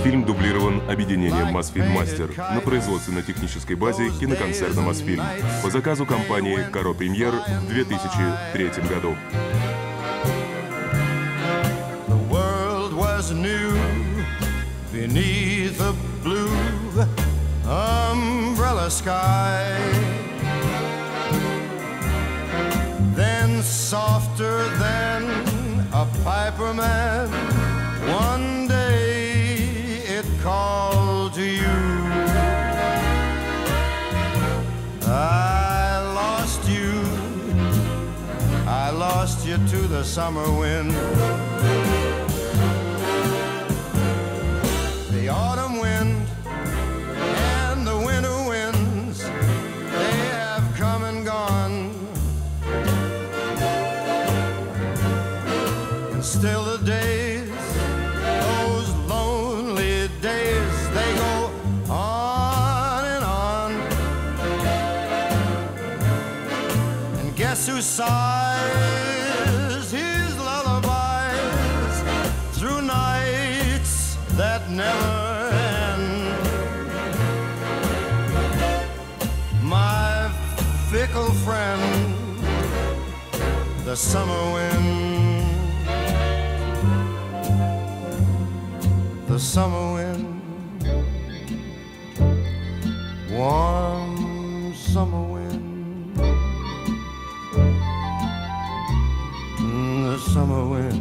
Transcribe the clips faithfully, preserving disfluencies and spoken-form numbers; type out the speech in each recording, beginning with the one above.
Фильм дублирован объединением «Мосфильм Мастер» на производственно-технической базе киноконцерна «Мосфильм» по заказу компании «Каро Премьер» в две тысячи третьем году. Beneath a blue umbrella sky, then softer than a piper man, one day it called to you. I lost you, I lost you to the summer wind. The autumn wind and the winter winds, they have come and gone. And still the days, those lonely days, they go on and on. And guess who sighs his lullabies through nights that never end? My fickle friend, the summer wind, the summer wind, warm summer wind, the summer wind.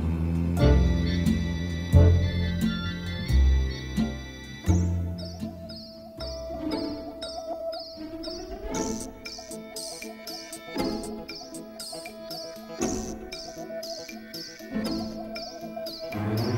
Mm-hmm.